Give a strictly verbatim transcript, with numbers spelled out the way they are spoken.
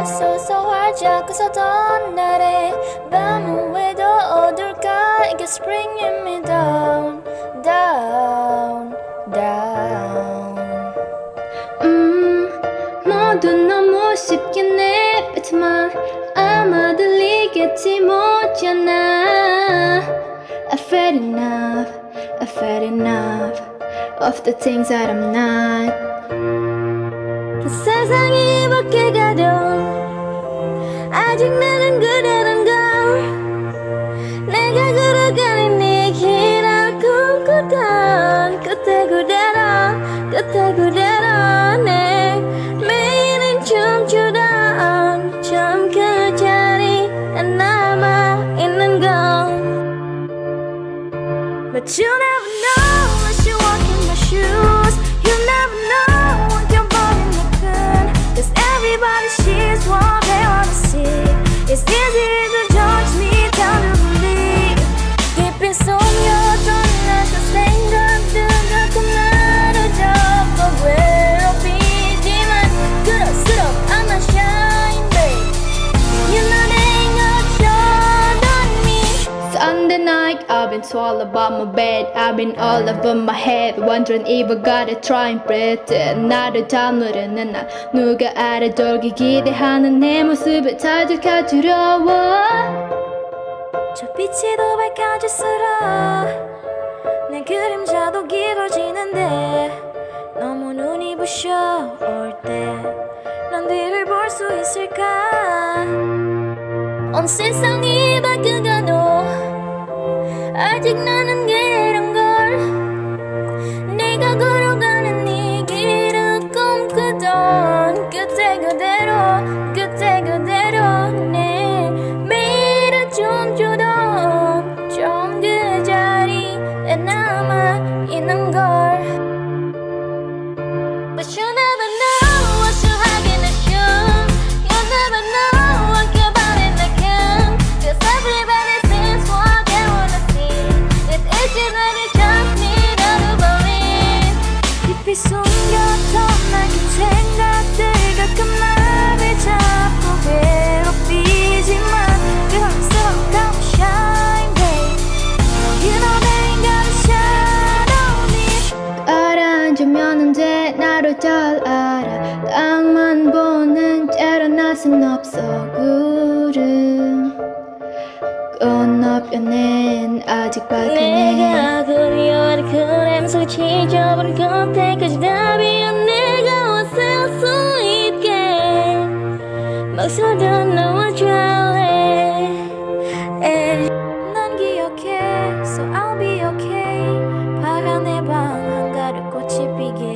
애써서 활짝 웃었던 날에 밤은 왜 더 어둘까 이게 springing me down down down. 음 모두 너무 쉽게 내뱉지만 아마 들리겠지 못잖아. I've had enough, I've had enough of the things that I'm not. 그 세상이 바뀌어가도 아직 나는 그대란 걸. 내가 걸어가는 네 길을 꿈꾸던 끝에 그대로 끝에 그대로 내 매일은 춤추던 처음 그 자리에 남아있는 건. But you never know unless you walk in my shoes. You never know until falling open. Cause everybody sees what they wanna see. It's easy to judge me, tell to believe. 깊이 숨겨둔 내 그 생각들 가끔 나를 잡고 괴롭히지만 그럴수록 I'm not shine, babe. You know they ain't gonna shut on me. Sunday night I've been swallowed by my bed. I've been all over my head wondering if I gotta try and pretend. 나를 잠으려는 날 누가 알아돌기 기대하는 내 모습을 자극하 두려워. 저 빛이 더 밝아질수록 내 그림자도 길어지는데 너무 눈이 부셔 올 때 난 뒤를 볼 수 있을까. 온 세상이 바뀌어가도 아직 나는 걔란 걸. 내가 걸어가는 이 길을 꿈꾸던 끝에 그대로 끝에 그대로 내 매일을 춤추던 처음 그 자리에 남아있는 걸. But you never know what you 하긴 assume. You never know what your body like. Cause everybody sees what they wanna see. It's easy when you just need to believe. 깊이 숨겼던 낡은 생각들 가끔 나를 잡고 괴롭히지만 그럴수록 I'm shine, babe. You know they ain't gonna shine on me. 가라앉으면 언제 나를 잘 알아. 땅만 보는 채로 나선 없어 구름 건너편엔 아직 밝으네. 내가 그리워하는 그 냄새 지져버린 겉에까지 답이 안 내가 왔을 수 있게 막서도 너와 좋아해. 난 기억해 So I'll be okay. 파란 내 방 한가득 꽃이 피게